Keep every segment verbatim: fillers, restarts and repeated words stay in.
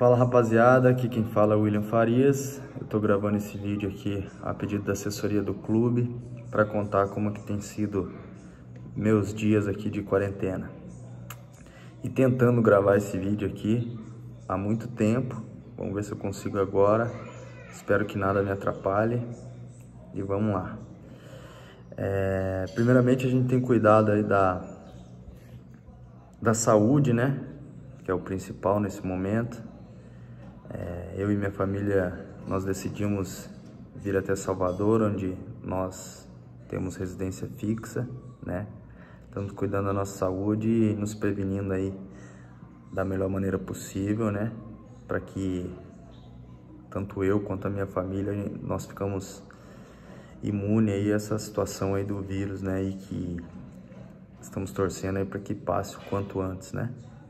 Fala rapaziada, aqui quem fala é o William Farias. Eu tô gravando esse vídeo aqui a pedido da assessoria do clube para contar como que tem sido meus dias aqui de quarentena. E tentando gravar esse vídeo aqui há muito tempo. Vamos ver se eu consigo agora. Espero que nada me atrapalhe. E vamos lá. É, primeiramente a gente tem cuidado aí da, da saúde, né? Que é o principal nesse momento. É, eu e minha família, nós decidimos vir até Salvador, onde nós temos residência fixa, né? Estamos cuidando da nossa saúde e nos prevenindo aí da melhor maneira possível, né? Para que tanto eu quanto a minha família, nós ficamos imunes aí a essa situação aí do vírus, né? E que estamos torcendo aí para que passe o quanto antes, né?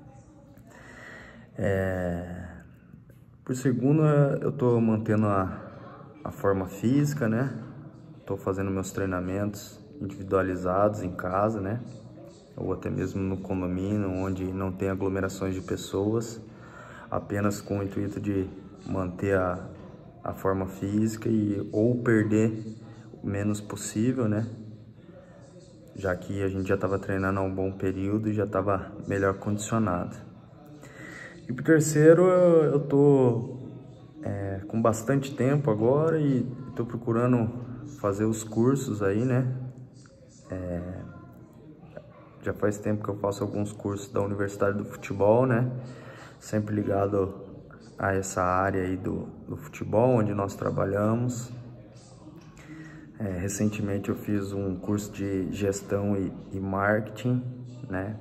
É... Por segundo, eu tô mantendo a, a forma física, né? Tô fazendo meus treinamentos individualizados em casa, né? Ou até mesmo no condomínio, onde não tem aglomerações de pessoas, apenas com o intuito de manter a, a forma física e ou perder o menos possível, né? Já que a gente já estava treinando há um bom período e já estava melhor condicionado. E pro terceiro, eu tô é, com bastante tempo agora e tô procurando fazer os cursos aí, né? É, já faz tempo que eu faço alguns cursos da Universidade do Futebol, né? Sempre ligado a essa área aí do, do futebol, onde nós trabalhamos. É, recentemente eu fiz um curso de gestão e, e marketing, né?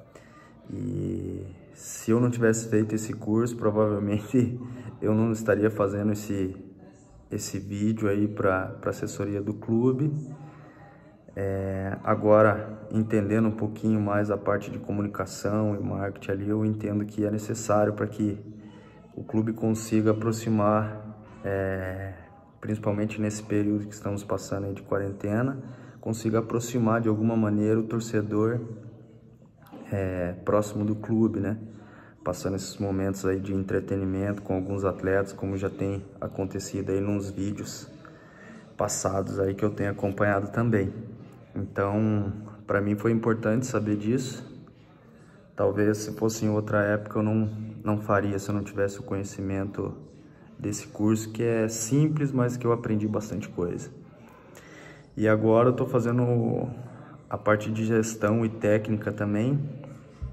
E se eu não tivesse feito esse curso, provavelmente eu não estaria fazendo esse, esse vídeo aí para a assessoria do clube. É, agora, entendendo um pouquinho mais a parte de comunicação e marketing ali, eu entendo que é necessário para que o clube consiga aproximar, é, principalmente nesse período que estamos passando aí de quarentena, consiga aproximar de alguma maneira o torcedor É, próximo do clube, né? Passando esses momentos aí de entretenimento com alguns atletas, como já tem acontecido aí nos vídeos passados aí que eu tenho acompanhado também. Então, para mim foi importante saber disso. Talvez se fosse em outra época eu não, não faria se eu não tivesse o conhecimento desse curso, que é simples, mas que eu aprendi bastante coisa. E agora eu tô fazendo a parte de gestão e técnica também.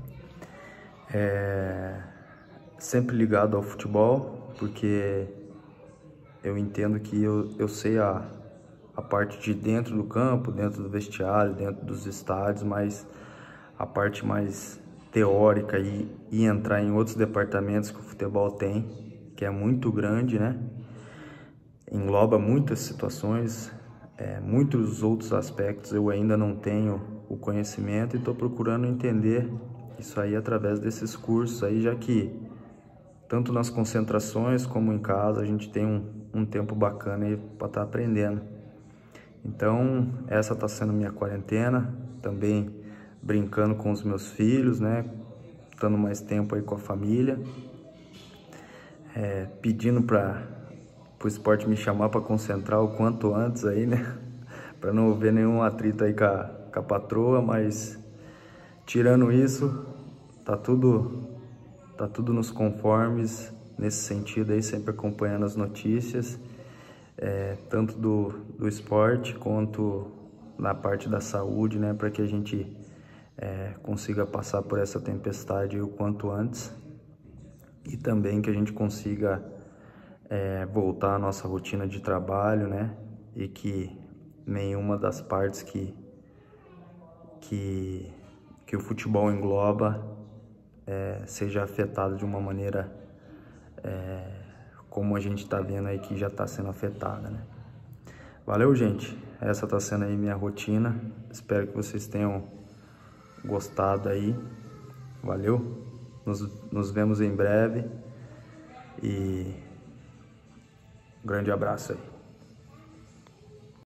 É, sempre ligado ao futebol, porque eu entendo que eu, eu sei a, a parte de dentro do campo, dentro do vestiário, dentro dos estádios, mas a parte mais teórica e, e entrar em outros departamentos que o futebol tem, que é muito grande, né? Engloba muitas situações, é, muitos outros aspectos eu ainda não tenho o conhecimento e estou procurando entender isso aí através desses cursos aí, já que tanto nas concentrações como em casa a gente tem um, um tempo bacana aí para estar aprendendo. Então essa está sendo minha quarentena, também brincando com os meus filhos, né? Estando mais tempo aí com a família, é, pedindo para o esporte me chamar para concentrar o quanto antes aí, né? Para não haver nenhum atrito aí com a, com a patroa, mas tirando isso, tá tudo, tá tudo nos conformes nesse sentido aí, sempre acompanhando as notícias, é, tanto do, do esporte quanto na parte da saúde, né? Para que a gente é, consiga passar por essa tempestade o quanto antes e também que a gente consiga é, voltar à nossa rotina de trabalho, né? E que nenhuma das partes que, que, que o futebol engloba É, seja afetado de uma maneira é, como a gente está vendo aí que já está sendo afetada, né? Valeu, gente. Essa está sendo aí minha rotina. Espero que vocês tenham gostado aí. Valeu. Nos, nos vemos em breve. E um grande abraço aí.